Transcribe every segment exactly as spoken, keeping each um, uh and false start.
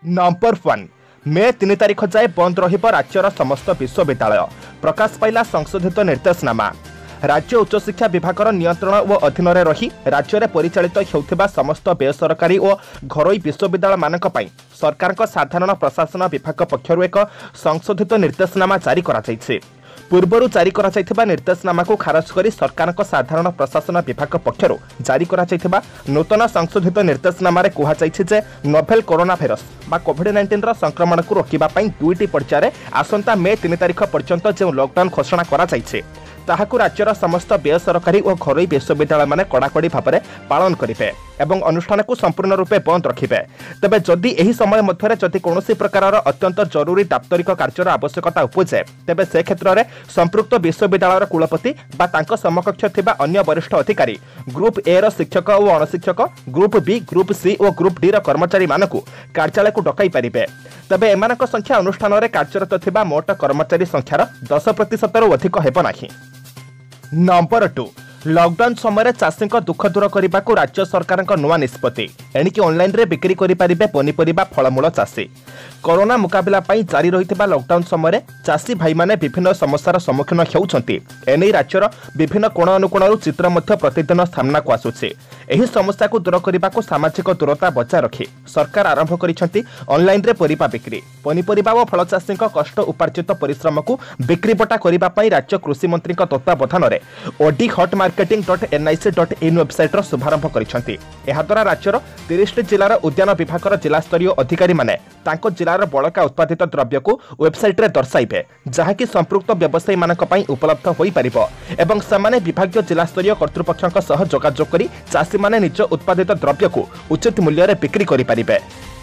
Number one मे तीन तारिख जाए बंद रहिब राज्यर समस्त विश्वविद्यालय प्रकाश पाइला संशोधित निर्देशनामा। राज्य उच्च शिक्षा विभाग नियंत्रण और अधीन रही राज्य में परिचालित होउथिबा समस्त बेसरकारी और घरोई विश्वविद्यालय मानक पई सरकार साधारण प्रशासन विभाग पक्षरु एक संशोधित निर्देशनामा जारी करा जायछि। पूर्वर जारी करा जायथिबा निर्देशनामा को खारज करी सरकार साधारण प्रशासन विभाग पक्षरु जारी करा जायथिबा नूतन संशोधित निर्देशनामा रे कुहा जायछि जे नोवेल कोरोना भाइरस बा कोविड नाइंटीन रो संक्रमण को रोकिबा पई दुईटी पर्याय आसंता मे तीन तारिख पर्यंत जो लॉकडाउन घोषणा करा जायछि ताहाकु राज्यर समस्त बेसरकारी और घरोई विश्वविद्यालय माने कड़ाकड़ी भाव में पालन करेंगे एवं अनुष्ठान को संपूर्ण रूपे बंद रखिबे। तेबे जदि एही समय मध्यरे जदि कोनोसी प्रकार अत्यंत जरूरी दाप्तरिक कार्यर आवश्यकता उपजे तेबे से क्षेत्र में संपृक्त विश्वविद्यालय कुलपति बा तांको समकक्ष थिबा अन्य वरिष्ठ अधिकारी ग्रुप ए रो शिक्षक और अणशिक्षक ग्रुप बी ग्रुप सी और ग्रुप डी रो कर्मचारी मानकु कार्यालय को डकाई पारिबे। तेबे एमानक संख्या अनुष्ठान में कार्यरत थिबा मोट कर्मचारी संख्यार दस प्रतिशत रु अधिक हेबो नाही। नंबर टू लॉकडाउन समय चाषी दुख दूर करने को राज्य सरकार नुआ निष्पत्ति एणिकी ऑनलाइन रे बिक्री करि परिबे पनीपरिबा फलमूल चाषी। कोरोना मुकाबला पई जारी रहितबा लॉकडाउन समय चाषी भाई माने विभिन्न समस्यार सम्मुखीन हेउछंती। एनै राज्यर विभिन्न कोण अनुकोणरू चित्र मध्य प्रतिदिन सामना को आसुछि। एही समस्या को दूर करने को सामाजिक दूरता बचाय रखी सरकार आरंभ करिसेंती ऑनलाइन रे परिबा बिक्री पनीपरिबा और फल चाषी कष्ट उपार्जित परिश्रम को बिक्रीबटा करने पई राज्य कृषि मंत्री तत्वावधान में Odihaat marketing dot N I C dot in website रो शुभारंभ करिसेंती। एहा द्वारा राज्यर तीस जिलार उद्यान विभाग जिला स्तरीय अधिकारी माने तांको जिलार बड़का उत्पादित द्रव्य को वेबसाइट रे दर्शाइबे जहाँकि संपृक्त व्यवसायी मानक पई उपलब्ध होई परिबो एवं समाने विभागीय जिला स्तरीय कर्तृपक्षक सह जोगाजोग करी चाषी माने निज उत्पादित द्रव्य को उचित मूल्य रे बिक्री करि परिबे।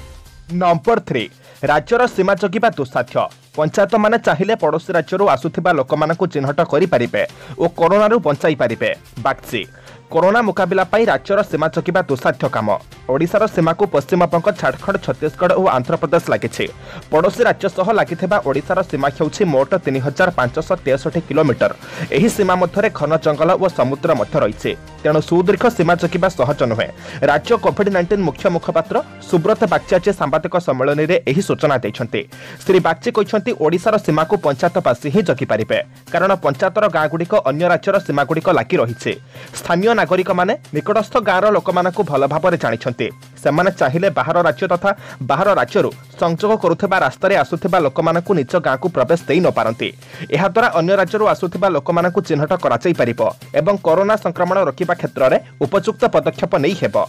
नंबर थ्री राज्यर सीमा जगिबा दुस्साध्य पंचायत माने चाहिए पड़ोशी राज्य आसुथिबा लोक मानकु चिन्हट करि परिबे ओ कोरोना रु बंचाई परिबे। बाक्सी कोरोना मुकाबला पाई राज्यर सीमा जगिबा दुस्साध्य काम ओडिशार सीमा को पश्चिमबंग झारखंड छत्तीसगढ़ और आंध्र प्रदेश लागिछि। पड़ोशी राज्य सह लागिथिबा ओडिशार सीमा हेउछि मोट तीन हजार पांचश तेसठी किलोमीटर। एही सीमा मध्यरे घन जंगल और समुद्र मध्य रहिछि तेणु सुदीर्घ सीमा जगिबा सहज नुहे। राज्य कोविड नाइंटीन मुख्य मुखपात्र सुब्रत बागची आज सांबादिक सम्मेलन में एही सूचना दैछन्ति। श्री बागची कहिसन्ति ओडिशार सीमा को पंचायतवासी ही जगि पारिबे कारण पंचायतर गाँ गुड़िक अन्य राज्यर सीमा गुड़िक लागी रहिछि। स्थानीय नागरिक माने निकटस्थ गाँर लोक मानकु भल भाबरे जानिछन्ति सेमाने चाहिए बाहर राज्य तथा बाहर राज्यरू संजोग करुथिबा रास्तारे आसुथिबा लोक मानकु निज गाँ को प्रवेश देई न पारंती। एहा द्वारा अन्य राज्यरू आसुथिबा लोक मानकु चिन्हट कराई परिबो एवं कोरोना संक्रमण रोकिबा क्षेत्र में उपयुक्त पदक्षेप नहीं हेबो।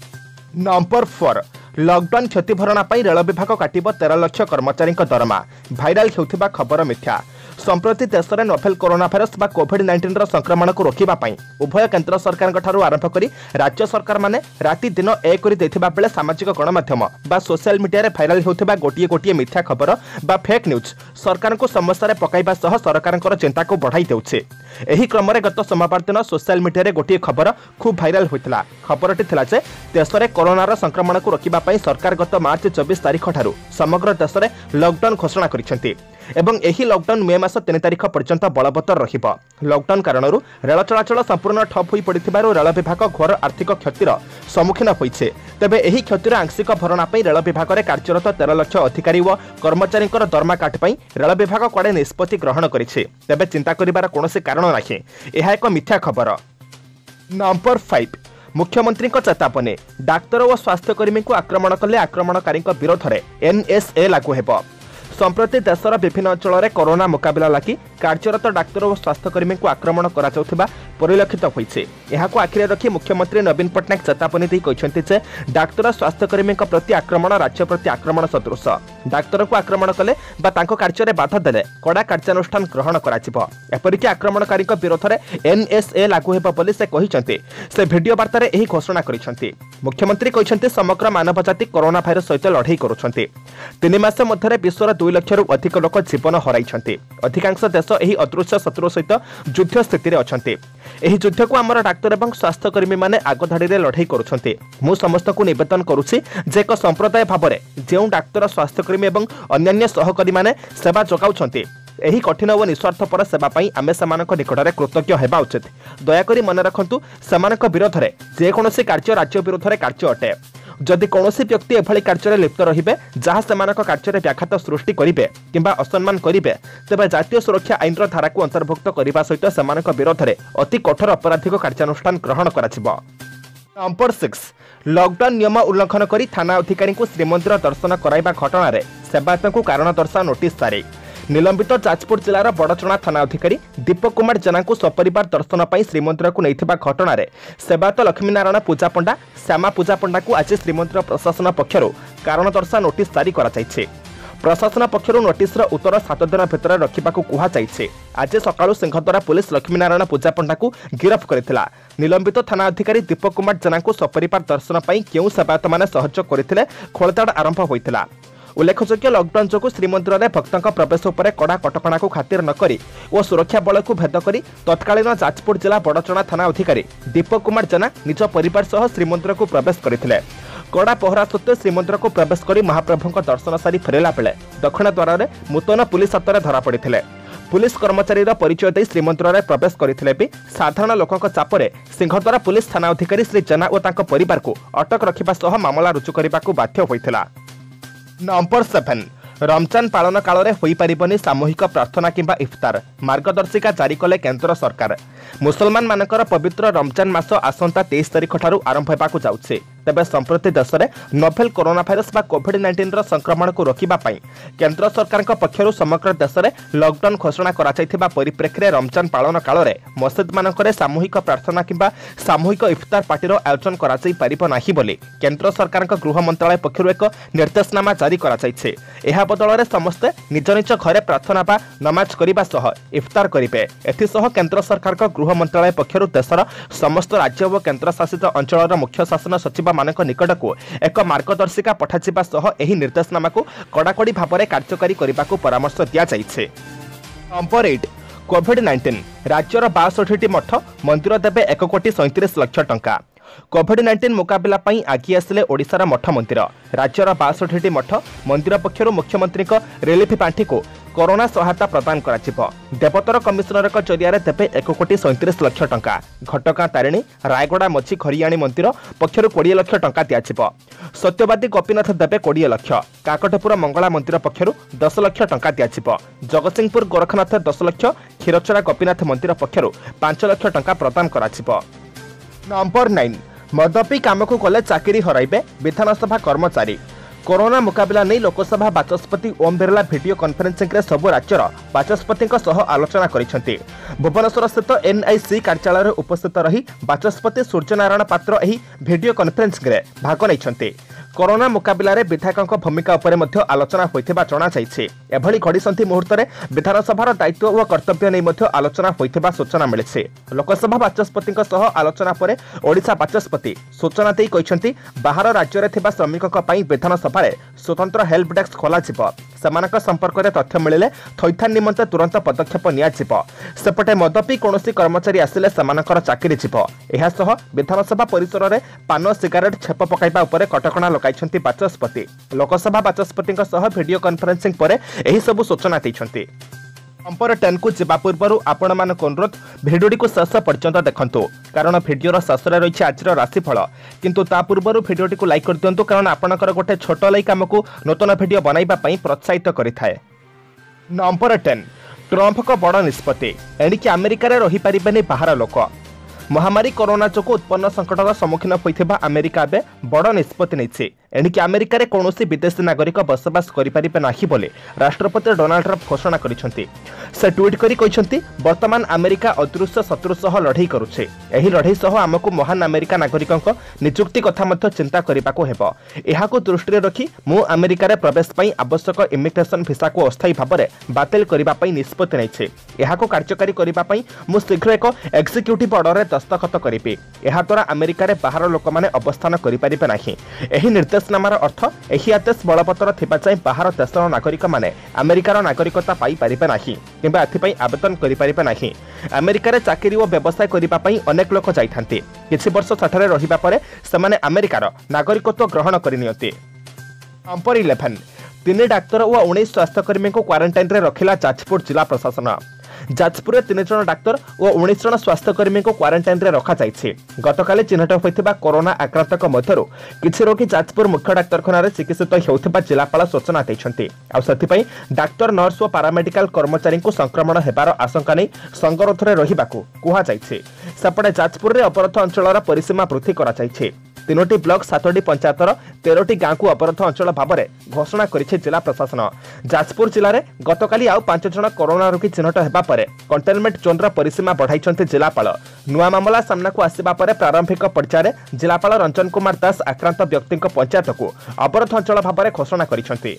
नंबर फोर लॉकडाउन क्षति भरणा पाई रेल विभाग काटिबो तेरह लाख कर्मचारी दरमा भाइराल हेउथिबा खबर मिथ्या। संप्रति देश में नोवेल कोरोना भाइरस बा कोविड नाइंटीन रो संक्रमण को रोकिबा पाई उभय केंद्र सरकार ठारू आरंभ करी राज्य सरकार माने राति दिन एक करी देथिबा बेले सामाजिक गणमाध्यम बा सोशल मीडिया रे भाइराल हेउथिबा गोटिए गोटिए मिथ्या खबर बा फेक न्यूज सरकार को समस्या रे पकाइबा सह सरकार चिंता को बढ़ाई देउछे। एही क्रम रे गत सोमवार दिन सोशल मीडिया रे गोटिए खबर खूब भाइराल होइतिला। खबरटी थिला जे देश में कोरोना रो संक्रमण को रोकिबा पाई सरकार गत मार्च चौबीस तारिख ठारू समग्र देश में लॉकडाउन घोषणा करिसेंती एवं एही लॉकडाउन मे मास तीन तारिख पर्यंत बलवत्तर रहिबो। लॉकडाउन कारणरू रेल चलाचल संपूर्ण ठप होई पड़िथिबारु रेल विभाग घोर आर्थिक क्षतिर सम्मुखीन होइछे। तेबे एही क्षतिर आंशिक भरणा पई रेल विभाग रे कार्यरत तेरह लाख अधिकारी व कर्मचारी दरमा काट पई रेल विभाग कोडे निष्पत्ति ग्रहण करिछे। तेबे चिंता करिबार कोनोसी कारण नाही, एहा एक मिथ्या खबर। नंबर फाइव मुख्यमंत्री चेतावनी डाक्तर और स्वास्थ्यकर्मी को आक्रमण कले आक्रमणकारी विरोध में एन एस ए लागू हेबो। संप्रति देशर विभिन्न अंचल में कोरोना मुकाबला लगी कार्यरत डाक्तर और स्वास्थ्यकर्मी को आक्रमण करा जाउथिबा परिलक्षित होइछे। एहाको आखिरे रखी मुख्यमंत्री नवीन पट्टनायक चेतावनी दै कहिसन्ति जे डाक्तर स्वास्थ्यकर्मी प्रति आक्रमण राज्य प्रति आक्रमण सदृश। डाक्तर को आक्रमण कले बा तांको कार्य में बाधा देले कड़ा कार्यानुष्ठान ग्रहण कराजिबो। एपरिक आक्रमणकारी विरोध में एन एस ए लागू हेबो बोली से कहिसन्ति। से भिडियो वार्ता एही घोषणा करिसन्ति। मुख्यमंत्री कहिसन्ति समग्र मानव जाति कोरोना भाइरस सहित लड़ाई करुछन्ति। तीन मास मध्यरे विश्वर दुई लाख रु अधिक लोक जीवन हराइछन्ति। अधिकांश देश एही अदृश्य शत्रु सहित युद्ध स्थिति रे अछन्ति। एही युद्ध को आमर डाक्तर एवं स्वास्थ्यकर्मी माने आगधाड़ी रे लड़ाई करुछन्ति। मु समस्त को निवेदन करुछि जे एक संप्रदाय भाबरे जेउ डाक्तर स्वास्थ्यकर्मी एवं अन्य सहकर्मी माने सेवा जोगाउछन्ति एही कठिन और निस्वार्थपर सेवा पाई आमे सेमानक निकटरे कृतज्ञ हेबा उचित। दयाकरी मन रखंतु सेमानक विरोध रे जे कोनोसी कार्य राज्य विरोध रे कार्य अटे। जदि कौनसी व्यक्ति एभली कार्य लिप्त रहिबे जहाँ सेमानक कार्य व्याघात सृष्टि करिबे किंबा असम्मान करिबे तेबे जातीय सुरक्षा आईनर धारा को अंतर्भुक्त करने सहित सेमानक विरोध में अति कठोर अपराधिक कार्यानुष्ठान ग्रहण कराजिबो। नंबर सिक्स लॉकडाउन नियम उल्लंघन करी थाना अधिकारी को श्रीमंदिर दर्शन कराइबा घटना रे सेवायत को कारण दर्शा नोटिस जारी। निलंबित जाजपुर जिलार बड़चणा थाना अधिकारी दीपक कुमार जेना को सपरिवार दर्शन पर श्रीमंदिर को नैथिबा घटना रे सेवायत लक्ष्मीनारायण पूजा पंडा श्यामा पूजा पंडा को आज श्रीमंदिर प्रशासन पक्षर कारण दर्शा नोटिस जारी कराଯାଇଛି। प्रशासन पक्षर नोटिस उत्तर सात दिन भितर रखा कहुई। आज सकाळु सिंहद्वारा पुलिस लक्ष्मीनारायण पूजा पंडा को गिरफ्त करथिला। निलंबित थाना अधिकारी दीपक कुमार जेना को सपरिवार दर्शन पर केउ सेवायत माने सहयोग करथिले खोलताड़ आरंभ होइतिला। उल्लेखयोग्य लॉकडाउन जो श्रीमंदिर में भक्तों प्रवेश उपर कड़ा कटकणा को खातिर नकरी और सुरक्षा बल को भेद कर तत्कालीन जाजपुर जिला बड़चणा थाना अधिकारी दीपक कुमार जेना निज परिवार सह श्रीमंदिर को प्रवेश करथिले। कड़ा पहरा सत्वे श्रीमंदिर को प्रवेश कर महाप्रभु दर्शन सारी फेरला बेले दक्षिण द्वार में मुतयन पुलिस हाथ धरा पड़ते। पुलिस कर्मचारी परिचय दे श्रीमंदिर में प्रवेश करथिले भी साधारण लोकों चापरे सिंहद्वारा पुलिस थाना अधिकारी श्री जेना और तांको परिवार को अटक रखिबा सह मामला रुजु करने को बाध्य होइथिला। नंबर सेवेन रमजान पालन काल में होई परिबनी सामूहिक प्रार्थना किंबा इफ्तार मार्गदर्शिका जारी कले केंद्र सरकार। मुसलमान मानकर पवित्र रमजान मास आसंता तेईस तारिख ठारू आरंभ होबाकू जाउछे। तेबे संप्रति देश में नोवेल कोरोना भाइरस बा कोविड नाइंटीन रो संक्रमण को रोकिबा पई केंद्र सरकार पक्षरु समग्र देश में लॉकडाउन घोषणा करा जायथिबा परिप्रेक्षी रे रमजान पालन काल में मस्जिद मानकरे सामूहिक प्रार्थना किंबा सामूहिक इफ्तार पार्टीर आयोजन करा जाई परिबो नाही बोली केंद्र सरकार गृह मंत्रालय पक्षरु एक निर्देशनामा जारी करा जायछे। एहा बदल में समस्ते निज निज घरे प्रार्थना बा नमाज करिबा सह इफ्तार करिबे। एथिसह केंद्र सरकार गृह मंत्रालय पक्षरु देशर समस्त राज्य और केंद्र शासित अंचलर मुख्य शासन सचिव मानक निकट को एक मार्गदर्शिका पठाजिबा सह एही निर्देशनामा को कड़ाकड़ी भाव में कार्यकारी करने को परामर्श दिया जाइछे। नंबर एट कोविड नाइंटीन राज्यर बासठी मठ मंदिर देवे एक कोटी सैंतीस लक्ष टंका। कोविड नाइंटीन मुकाबला पई आगे आसिले ओडिशार मठ मंदिर। राज्यर बासठी मठ मंदिर पक्षर मुख्यमंत्री रिलीफ पांठी को कोरोना सहायता प्रदान कराजिबो। देवतर कमिशनर जरिया देवे एक कोटी सैंतीस लक्ष टंका। घटगां तारिणी रायगड़ा मझी खरियाणी मंदिर पक्षर कोड़े लक्ष टंका दियाजिबो। सत्यवादी गोपीनाथ देवे कोड़े लक्ष। काकटपुर मंगला मंदिर पक्षर दस लक्ष टंका दियाजिबो। जगतसिंहपुर गोरखनाथ दस लक्ष क्षीरचोरा गोपीनाथ मंदिर पक्षर पांच लक्ष टंका प्रदान कराजिबो। नंबर नाइन मद पी काम को कले चाकरी हराइबे विधानसभा कर्मचारी। कोरोना मुकाबला नहीं लोकसभा बाचस्पति ओम बिरला वीडियो कॉन्फ्रेंसिंग रे सबु राज्यर बाचस्पति सह आलोचना करिसेंती। भुवनेश्वर स्थित एनआईसी कार्यालय उपस्थित रही बाचस्पति सूर्यनारायण पात्र एही वीडियो कॉन्फ्रेंसिंग रे भाग नैछंती। कोरोना मुकाबला रे विधायकों भूमिका उपरे मध्य आलोचना होइथिबा जणा जाइछे। एभली घड़ीसंधि मुहूर्त में विधानसभार दायित्व और कर्तव्य नहीं मध्य आलोचना होइथिबा सूचना मिलिছে। लोकसभा बाचस्पति सह आलोचना पर ओडिशा बाचस्पति सूचना देई कहिसेंती बाहर राज्य रे थिबा श्रमिकक पई विधानसभा रे स्वतंत्र हेल्प डेस्क खोला जिवो। सेमानक संपर्क में तथ्य मिले थैथान निमंते तुरंत पदक्षेप नियाजिबो। सेपटे मद पी कोनोसी कर्मचारी आसिले सेमानकर चाकरी जिवो। एहा सह विधानसभा परिसर में पान सिगारेट छेप पकाइबा उपरे कटकणा लगाइछंती बाचस्पति। लोकसभा बाचस्पति सह वीडियो कॉन्फ्रेंसिंग पर एही सबु सूचना दैछंती। नंबर टेन को जीवा पूर्व आपण मान अनुरोध भिडियोटी को शेष पर्यंत देखंतु कारण भिडियोर शेष रही आज राशिफल किंतु ता पूर्व भिडियोटी को लाइक कर दियंतु कारण आपणकर गोटे छोट लाइक आमको नूतन भिडियो बनाइबा पई प्रोत्साहित करिथाए। नंबर टेन ट्रंप को बड़ निष्पत्ति एणिकी अमेरिका रे रही परिबेनी बाहर लोक। महामारी कोरोना जोगु उत्पन्न संकटर सम्मुखीन होइथिबा अमेरिका बे बड़ निष्पत्ति नैछि। एणिकी अमेरिका रे कोनोसी विदेशी नागरिक बसवास करि परिबे नाही बोली राष्ट्रपति डोनाल्ड ट्रंप घोषणा करिसेंती। से ट्वीट करी कहिसेंती वर्तमान अमेरिका अदृश्य शत्रु सह लड़ाई करुछे। एही लड़ाई सह आमको महान अमेरिका नागरिकक नियुक्ति कथा मध्य चिंता करिबाको हेबो। एहाको दृष्टि रे रखी मु अमेरिका रे प्रवेश पई आवश्यक इमिग्रेशन भिसा को अस्थायी भाव में बातिल करिबा पई निष्पत्ति नैछि। एहाको कार्यकारी करिबा पई मु शीघ्र एक एक्जिक्यूटिव ऑर्डर रे दस्तखत करिबि। एहा द्वारा अमेरिका रे बाहर लोक माने अवस्थान करि परिबे नाही। एही निर्देशनामार अर्थ एही आदेश बलपत्र थिबा चाहि बाहर देशर नागरिक माने अमेरिकार नागरिकता पाई परिबे नाही किंबा एथिपई आवेदन करि परिबे नाही। अमेरिका रे चाकरी और व्यवसाय करिबा पई अनेक लोक जाइथांती। किछि वर्ष सेठारे रहिबा परे सेमाने अमेरिकार नागरिकत्व ग्रहण करिनियंती। नंबर इलेवन तीन डाक्तर और उन्नीस स्वास्थ्यकर्मी को क्वारंटाइन रे रखिला जाजपुर जिला प्रशासन। जाजपुर तीन जन डाक्तर और उन्नीस जन स्वास्थ्यकर्मी को क्वारंटाइन रे रखा जाइछि। गतकाली चिन्हट होइथिबा कोरोना आक्रांतक मध्यरु किछि रोगी जाजपुर मुख्य डाक्तरखाना रे चिकित्सित हेउथिबा जिलापाल सूचना दैछन्ति। आ सथिपई डाक्तर नर्स और पैरामेडिकल कर्मचारी को संक्रमण हेबार आशंका नै संगरोध रे रहिबाकू कुहा जाइछि। सेपटे जाजपुर रे अपराध अंचलर परिसीमा वृद्धि करा जाइछि। तीनोटी ब्लॉक सातोटी पंचायतर तेरह गाँव को अपराध अंचल भाव में घोषणा करिछि जिला प्रशासन। जाजपुर जिले में गतकाली आउ पांच जन कोरोना रोगी चिन्हट हेबा परे कंटेनमेंट जोन रा परिसीमा बढ़ाइछन्ति जिलापाल। नुआ मामला सामना को आसिबा परे प्रारंभिक पर्यायर जिलापाल रंजन कुमार दास आक्रांत व्यक्ति पंचायत को अपराध अंचल भाव में घोषणा करिछन्ति।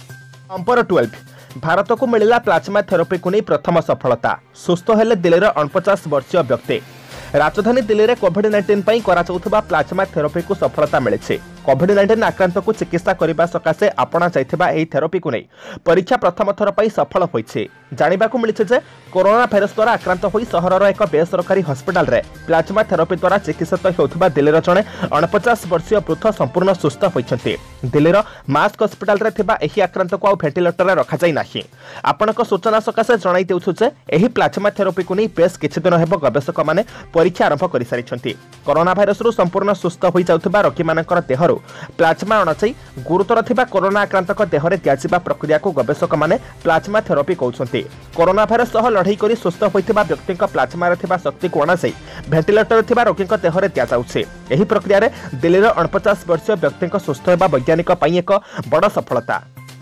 नंबर बारह भारत को मिलिला प्लाज्मा थेरेपी को नहीं प्रथम सफलता। सुस्थ हेले दिल्लीर अणपचास वर्षीय व्यक्ति। राजधानी दिल्ली में कोविड नाइंटीन पर करा प्लाज्मा थेरेपी को सफलता मिली। कोविड नाइंटीन आक्रांत को चिकित्सा करने सकाशे आपणा जाइथिबा एही थेरेपी को नहीं परीक्षा प्रथम थर पर सफल होइछे। जानिबाकू मिलिছে जे कोरोना भाइरस द्वारा आक्रांत होई सहरर एक बेसरकारी हस्पिटाल रे प्लाज्मा थेरेपी द्वारा चिकित्सित हेउथिबा दिल्लीर जणे अणपचास वर्षीय वृद्ध संपूर्ण सुस्थ होइछन्ति। दिल्लीर मास्क हस्पिटाल रे थिबा एही आक्रांत को आ वेंटिलेटर रे रखा जाई नाही। आपणक सूचना सकाशे जणाई देउछु जे एही प्लाज्मा थेरेपी को नहीं बेस किछि दिन हेबो गवेषक माने परीक्षा आरंभ करि सारिछन्ति। कोरोना भाइरस रु संपूर्ण सुस्थ होई जाउथिबा रोगी मानकर देहरु प्लाज्मा अणाई गुरुतर थिबा कोरोना आक्रांतक देहरे दियाजिबा प्रक्रिया को गवेषक माने प्लाज्मा थेरेपी कहउछन्ति। कोरोना भाइरस सह लड़ाई करी सुस्थ होइथिबा व्यक्ति प्लाज्मा रे थिबा शक्ति को अणाई वेंटिलेटर रे थिबा रोगी देहरे दिया जाउछे। एही प्रक्रिया रे दिल्लीर अणपचास वर्षीय व्यक्ति सुस्थ हेबा वैज्ञानिक पई एक बड़ सफलता।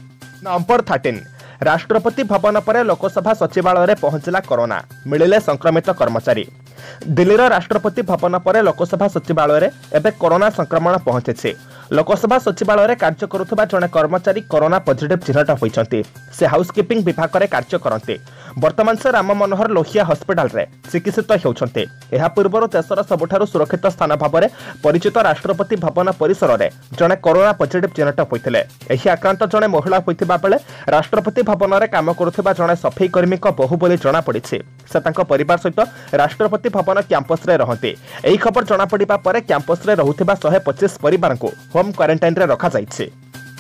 नंबर तेरह राष्ट्रपति भवन पर लोकसभा सचिवालय रे पहुंचला कोरोना मिलिले संक्रमित कर्मचारी। दिल्लीर राष्ट्रपति भवन पर लोकसभा सचिवालय रे एबे कोरोना संक्रमण पहुंचे। लोकसभा सचिवालय रे कार्य करुथबा जने कर्मचारी कोरोना पॉजिटिव चिन्हट होइछन्ति। से हाउसकीपिंग विभाग रे कार्य करन्ते। वर्तमान से राम मनोहर लोहिया हस्पिटाल रे चिकित्सित हेउछन्ते। एहा पूर्वरो देशर सबठारु सुरक्षित स्थान भाव में परिचित राष्ट्रपति भवन परिसर रे जने कोरोना पॉजिटिव चिन्हट होइथिले। एही आक्रांत जने महिला होइथिबा बेले राष्ट्रपति भवन रे काम करुथबा जने सफाई कर्मी को बहु बोली जना पड़िछि। से तांको परिवार सहित राष्ट्रपति भवन कैंपस रे रहन्ते। एही खबर जना पड़िबा परे कैंपस रे रहुथिबा एक सौ पच्चीस परिवार को होम क्वारंटाइन रे रखा जाइछे।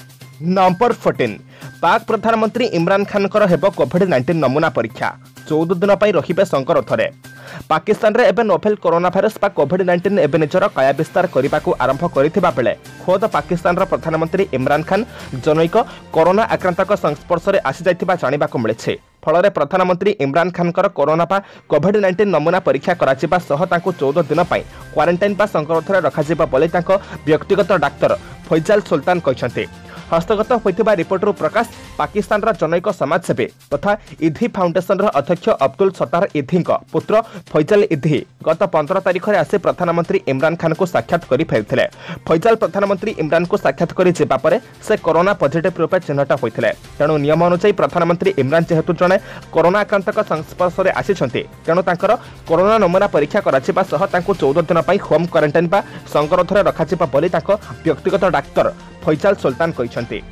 नंबर चौदह पाक प्रधानमंत्री इमरान खान कर हेबो कोविड नाइंटीन नमूना परीक्षा चौदह दिन पर रहिबे संकरथ रे। पाकिस्तान रे एबे नोवेल कोरोना भाइरस बा कोविड नाइंटीन एबे निजर काया विस्तार करने को आरंभ करथिबा बेले खोद पाकिस्तान रा प्रधानमंत्री इमरान खान जनैक कोरोना आक्रांतक संस्पर्श रे आसी जाइथिबा जानिबाकू मिलिছে। फल प्रधानमंत्री इमरान खान कोरोना बा कोविड नाइंटीन नमूना परीक्षा कराजिबा सह तांको चौदह दिन पर क्वारंटाइन बा संकरथ रे रखाजिबा बोली तांको व्यक्तिगत डाक्तर फैजाल सुल्तान कहते। हस्तगत होइथिबा रिपोर्ट रु प्रकाश पाकिस्तान रा जनैक समाजसेवी तथा इधी फाउंडेशन रा अध्यक्ष अब्दुल सत्तार इधी पुत्र फैजाल इधी गत पंद्रह तारिख रे आसी प्रधानमंत्री इमरान खान को साक्षात करि फेरथिले। फैजाल प्रधानमंत्री इमरान को साक्षात करि जेबा परे से कोरोना पॉजिटिव रूपे चिन्हट होइथिले। तेणु नियम अनुसार प्रधानमंत्री इमरान जेहेतु जने कोरोना आक्रांतक संस्पर्श रे आसिछन्ति तेणु तांकर कोरोना नमूना परीक्षा कराजिबा सह तांको चौदह दिन पई होम क्वारंटाइन बा संकरथ रे रखाजिबा बोली तांको व्यक्तिगत डाक्तर फैजाल सुल्तान कहते।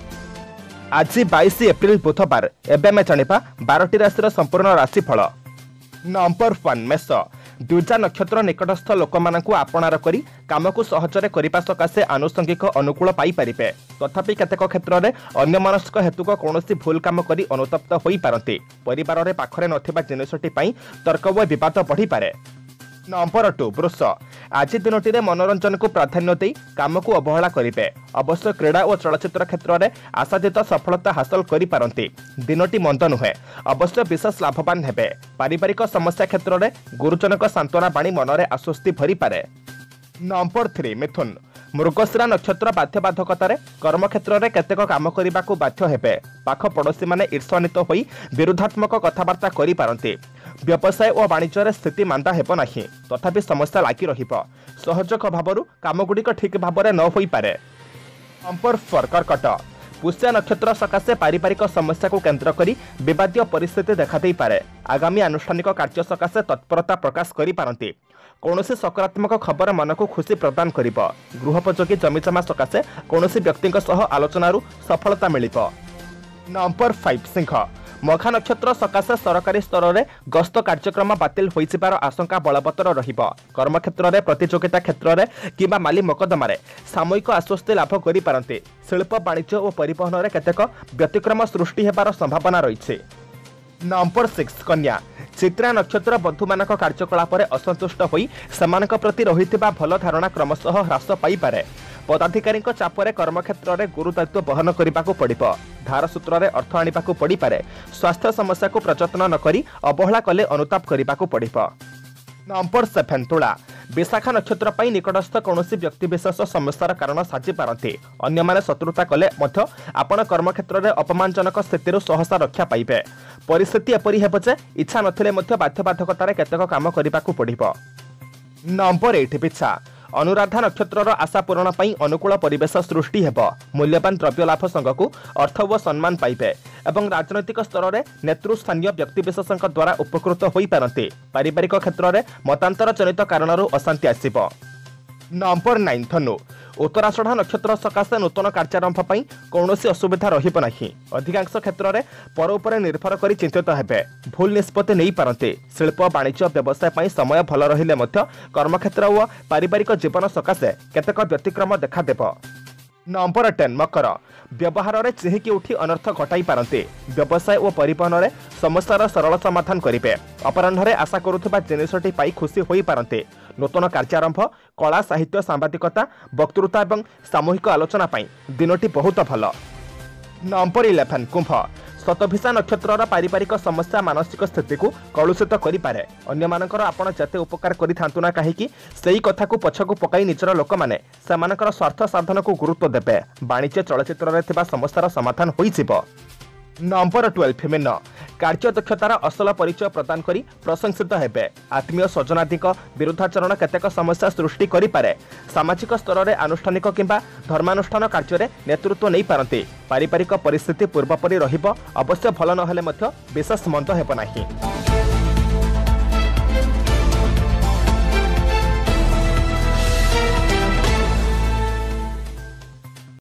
आज बाईस एप्रिल बुधवार एवं मैं जानिबा बारटी राशि संपूर्ण राशिफल। नंबर वन मेष द्विजा नक्षत्र निकटस्थ लोक मानकु आपणार करी काम को सहजरे करिबा सकाशे आनुषंगिक अनुकूल पाई परिबे। तथापि केतेक क्षेत्र में अन्यमनस्क हेतुक कौनसी भूल काम करी अनुतप्त होई पारंती। परिवार रे पाखरे नथिबा जिनिसटी पई तर्क व विवाद बढ़ी पारे। नंबर टू वृष आज दिनटी में मनोरंजन को प्राधान्य दे काम को अवहेला करेंगे। अवश्य क्रीड़ा और चलचित्र क्षेत्र में आशातीत सफलता हासिल करें। दिनटी मंद नुहे अवश्य विशेष लाभवान हेबे। पारिवारिक समस्या क्षेत्र में गुरुजनक सांत्वना बाणी मन में आश्वस्ति भरी पारे। नंबर थ्री मिथुन मृगशिरा नक्षत्र बाध्यबाधकतार कर्म क्षेत्र में केतेक काम करने को बाध्य हेबे। पाख पड़ोशी माने ईर्षान्वित होई विरोधात्मक कथबार्ता करि पारंती। व्यवसाय और वाणिज्य स्थिति मांदा हेब नाही तथापि समस्या लागी रहिबो। सहयोग अभावरु कामगुड़िक ठीक भाव में न होई पारे। नंबर फोर कर्कट पुष्य नक्षत्र सकाशे पारिवारिक समस्या को केन्द्र करी विवादीय परिस्थिति देखा दे पारे। आगामी आनुष्ठानिक कार्य सकाशे तत्परता प्रकाश करि पारंती। कौनसी सकारात्मक खबर मन को खुशी प्रदान करिबो। गृहोपयोगी जमीजमा सकाशे कौनसी व्यक्ति सह आलोचनारू सफलता मिलिबो। नंबर फाइव सिंह मघा नक्षत्र सकाशे सरकारी स्तर में गस्त कार्यक्रम बातिल हो जिबार आशंका बलवत्तर रहिबो। कर्मक्षेत्र में प्रतियोगिता क्षेत्र में किंबा माली मकदमा सामयिक आश्वस्ति लाभ करि पारंते। शिल्प वाणिज्य और परिवहन में केतेक व्यतिक्रम सृष्टि हेबार संभावना रही। नंबर सिक्स कन्या चित्रा नक्षत्र बंधुमानक कार्यकलापर असंतुष्ट होई सेमानक प्रति रहिथिबा भल धारणा क्रमशः ह्रास पाइपारे। पदाधिकारी चापरे कर्मक्षेत्र में गुरुदायित्व बहन करने को पड़िब। धार सूत्र में अर्थ आने को पड़िपारे। स्वास्थ्य समस्या को प्रचतन नक अवहेला कले अनुताप करने को पड़िब। नंबर सेभेन तुला विशाखा नक्षत्र पर निकटस्थ कौन व्यक्तिशेष समस्यार कारण साजी पारती। अन्य माने शत्रुता कले मध्य आपण कर्मक्षेत्र में अपमानजनक स्थिति सहसा रक्षा पाइबे। परिस्थिति एपरी हेब जे इच्छा नथिले मध्य बाध्यबाधकतार केतक काम करने को पड़िब। नंबर एट पिछा अनुराधा नक्षत्र आशा पूरण पर अनुकूल परिवेश सृष्टि हेब। मूल्यवान द्रव्य लाभ संगक अर्थ व सम्मान पाइबे एवं राजनैतिक स्तर में नेतृस्थानीय व्यक्तिशेष द्वारा उपकृत हो पारती। पारिवारिक क्षेत्र में मतांतर जनित कारण अशांति आसिब। नंबर नाइन धनु उत्तराषाढ़ नक्षत्र सकाशे नूतन कार्यारंभ पर कौन असुविधा रहिब नाही। अधिकांश क्षेत्र में पर उपर निर्भर कर चिंतित हेबे। भूल निष्पत्ति नहीं पारती। शिल्प वाणिज्य व्यवसाय पर समय भल रहिले मध्य कर्मक्षेत्र और पारिवारिक जीवन सकाशे केतक व्यतिक्रम देखादेब। नंबर टेन मकर व्यवहार में चिहिकी उठी अनर्थ घटाई पारती। व्यवसाय और परिवहन में समस्यार सरल समाधान करेंगे। अपराह्न आशा करुवा जिनसटी पाई खुशी हो पारती। नूतन कार्यारंभ कला साहित्य सांबादिकता वक्तृता और सामूहिक आलोचना पाई दिनटी बहुत भल। नंबर इलेवेन कुंभ शतभिषा नक्षत्र पारिवारिक समस्या मानसिक स्थिति को कलुषित करें। अन्य मानकर आपण जते उपकार करिथांतु ना कहीं सही कथा को पछकु पकाई निजर लोक माने सेमानकर स्वार्थ साधन को गुरुत्व देबे। वाणिज्य चलचित्र में थिबा समस्यार समाधान होई जिवो। नंबर ट्वेल्व मीन कार्यदक्षतार असल परिचय प्रदान करी प्रशंसित हेबे। आत्मीय स्वजनादिक विरुद्धाचरण केतेक समस्या सृष्टि करिपारे। सामाजिक स्तर में आनुष्ठानिक किंबा धर्मानुष्ठान कार्य नेतृत्व नहीं पारती। पारिवारिक परिस्थिति पूर्वपरि रहिब। अवश्य भल नहेले मध्य विशेष मंद हेब नाही।